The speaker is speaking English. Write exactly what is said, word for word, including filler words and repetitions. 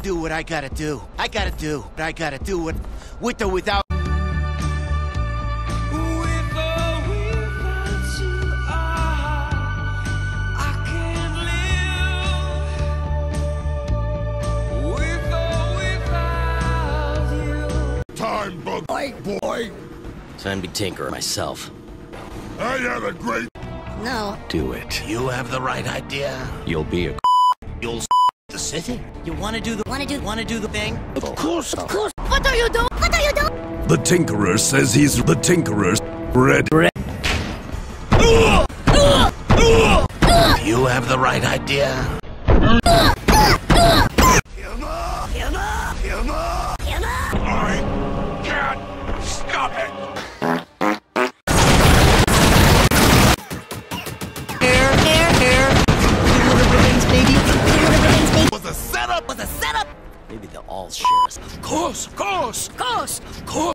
do what I gotta do. I gotta do what I gotta do it with or without. Time, bug boy, boy. Time to tinker myself. I had a great. No. Do it. You have the right idea. You'll be a. You'll the city. You wanna do the Wanna do wanna do the thing? Of course. Of course. What are you doing? What are you doing? The Tinkerer says he's the Tinkerer's red. Red. You have the right idea. I can't stop it. Here, here, here. Baby. Was a setup. Was a setup. Maybe they'll all share us. Of course, of course. Of course. Of course.